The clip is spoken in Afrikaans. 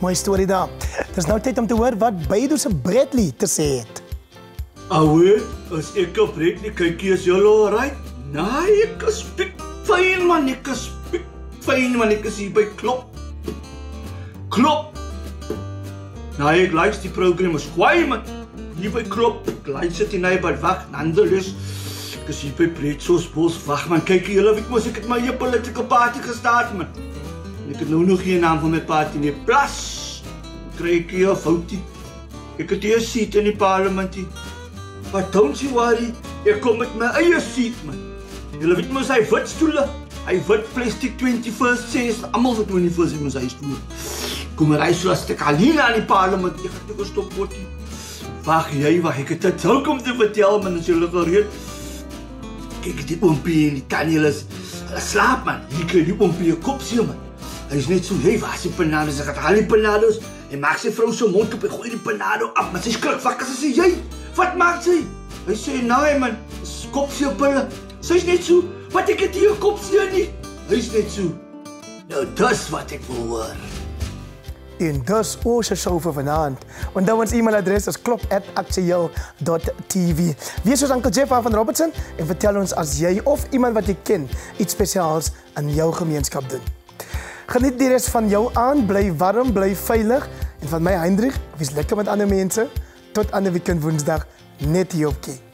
Mooi storie daar. Het is nou tyd om te hoor wat Baidu se Bradley te sê het. Ouwe, as ek op Bradley kyk, is julle alright? Nee, ek is fyn man, ek is fyn man, ek is hier by Klop. Klop. Nee, ek like die program is kwaai man. Hier by Klop, ek like sit hier by wag, Nandelis. Ek is hier by Breedsoos wag man, kyk julle, weet mos ek het my hier politieke party gestart man. Ek het nou nog geen naam van my party nie. Plus, kry ek hier 'n foutie. Ek het hier 'n seat in die parlement. But don't you worry, ek kom met my eie seat man. Julle weet mos hy wit stoele. Hy wit plastic 21st says, almal wat 21st in sy stoel. Kom maar hy so as ek alleen aan die parlement, ek het ook stop potjie. Wag, ek het dit ook om te vertel man, as julle gereed. Kyk die oompie en die tannie, hulle slaap man. Hier kry die oompie 'n kop seer man. Hy is net so, waar is die panados? Ek het al die panados. En maak sy vrou so mond op en gooi die panado af. Maar sy skrik wakker, sy sê, jy, wat maak sy? Hy sê, nee man, kopseerpille. Sy is net so, wat ek het hier kopseer nie. Hy is net so, nou dis wat ek wil hoor. En dus onze show voor vanavond. Onthou ons e-mailadres is klop@actueel.tv. Wees soos Uncle Jeff van Robertson en vertel ons as jy of iemand wat jy ken iets spesiaals in jou gemeenskap doen. Geniet die res van jou aand, bly warm, bly veilig. En van my Hendrik, wees lekker met ander mense. Tot ander weekend Woensdag, net hier op Kie.